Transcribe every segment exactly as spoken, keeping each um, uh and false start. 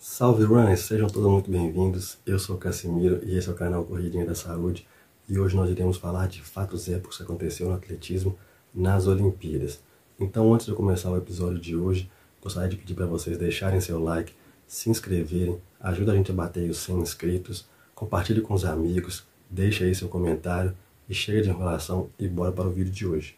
Salve runners, sejam todos muito bem-vindos. Eu sou o Cassimiro e esse é o canal Corridinha da Saúde. E hoje nós iremos falar de fatos épicos que aconteceram no atletismo nas Olimpíadas. Então, antes de eu começar o episódio de hoje, gostaria de pedir para vocês deixarem seu like, se inscreverem, ajuda a gente a bater os cem inscritos, compartilhe com os amigos, deixe aí seu comentário e chega de enrolação e bora para o vídeo de hoje.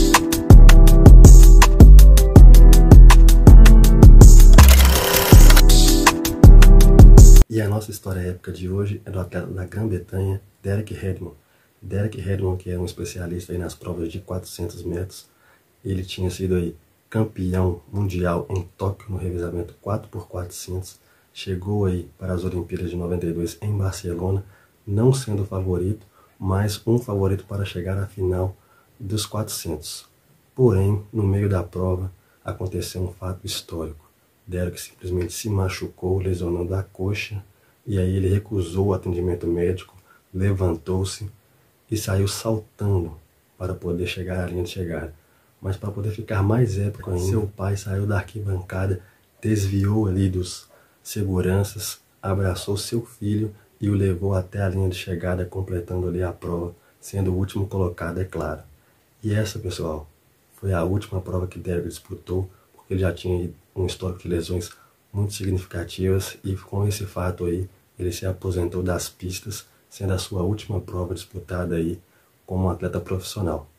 E a nossa história épica de hoje é do atleta da Grã-Bretanha, Derek Redmond. Derek Redmond, que é um especialista aí nas provas de quatrocentos metros, ele tinha sido aí campeão mundial em Tóquio no revezamento quatro por quatrocentos, chegou aí para as Olimpíadas de noventa e dois em Barcelona, não sendo favorito, mas um favorito para chegar à final dos quatrocentos. Porém, no meio da prova, aconteceu um fato histórico. Derek simplesmente se machucou, lesionando a coxa, e aí ele recusou o atendimento médico, levantou-se e saiu saltando para poder chegar à linha de chegada. Mas para poder ficar mais épico ainda, seu pai saiu da arquibancada, desviou ali dos seguranças, abraçou seu filho e o levou até a linha de chegada, completando ali a prova, sendo o último colocado, é claro. E essa, pessoal, foi a última prova que Derek disputou, porque ele já tinha um histórico de lesões muito significativas e com esse fato aí, ele se aposentou das pistas, sendo a sua última prova disputada aí como atleta profissional.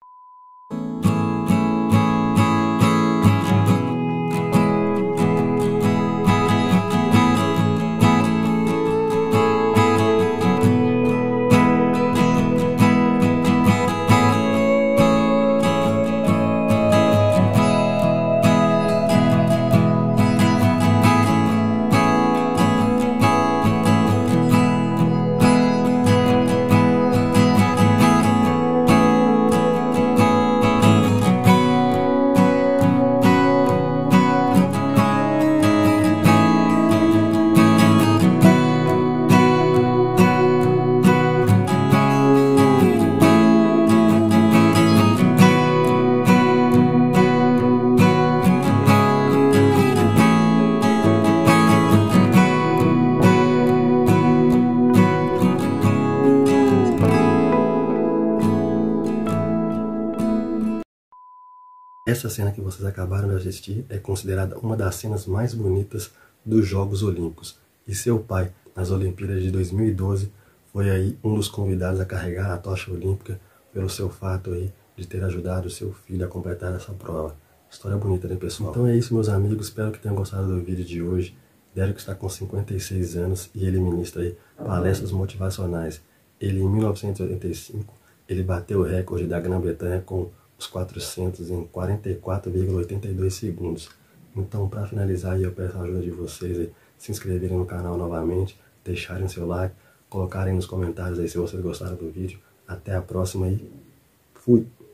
Essa cena que vocês acabaram de assistir é considerada uma das cenas mais bonitas dos Jogos Olímpicos. E seu pai, nas Olimpíadas de dois mil e doze, foi aí um dos convidados a carregar a tocha olímpica pelo seu fato aí de ter ajudado o seu filho a completar essa prova. História bonita, né, pessoal? Então é isso, meus amigos. Espero que tenham gostado do vídeo de hoje. Derek está com cinquenta e seis anos e ele ministra aí palestras motivacionais. Ele, em mil novecentos e oitenta e cinco, ele bateu o recorde da Grã-Bretanha com os quatrocentos em quarenta e quatro vírgula oitenta e dois segundos. Então, para finalizar, eu peço a ajuda de vocês aí, se inscreverem no canal novamente, deixarem seu like, colocarem nos comentários aí se vocês gostaram do vídeo. Até a próxima e fui!